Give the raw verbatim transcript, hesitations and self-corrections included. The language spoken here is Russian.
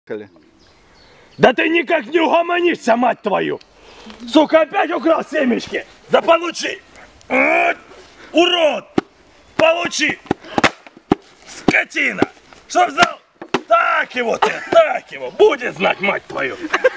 Да ты никак не угомонишься, мать твою! Сука, опять украл семечки! Да получи! Вот. Урод! Получи! Скотина! Чтоб знал! Так его ты, так его! Будет знать, мать твою!